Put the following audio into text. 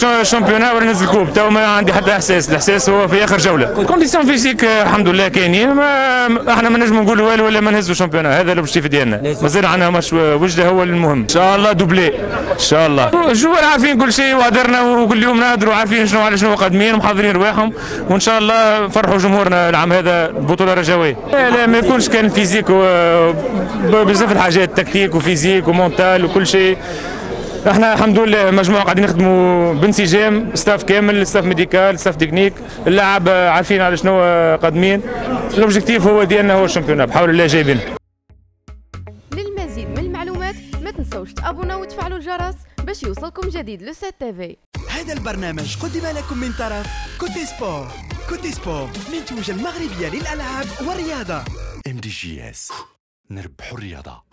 الشامبيونات ولا نهز الكوب، تو ما عندي حتى احساس، الاحساس هو في اخر جوله. كونديسيون فيزيك الحمد لله كاينين، احنا ما نجموا نقولوا والو ولا ما نهزوا الشامبيونات، هذا الاوبجيكتيف ديالنا، مازال عندنا ماتش وجده هو المهم. ان شاء الله دوبلي ان شاء الله. الجوار عارفين كل شيء وهدرنا وكل يوم نهضروا، عارفين شنو على شنو قادمين ومحضرين رواحهم، وان شاء الله نفرحوا جمهورنا العام هذا بطوله رجويه. لا ما يكونش كان فيزيك بزاف الحاجات، تكتيك وفيزيك ومونتال وكل شيء. احنا الحمد لله مجموعه قاعدين نخدموا بانسجام، ستاف كامل، ستاف ميديكال، ستاف تكنيك، اللاعب عارفين على شنو قادمين. الاوبجيكتيف هو ديالنا هو الشامبيونات، بحول الله جايبين. للمزيد من المعلومات ما تنسوش تابوناو وتفعلوا الجرس باش يوصلكم جديد لو 7 تيفي. هذا البرنامج قدم لكم من طرف كوتي سبور. كوتي سبور منتوجة المغربية للألعاب والرياضة. MDGS نربحوا الرياضة.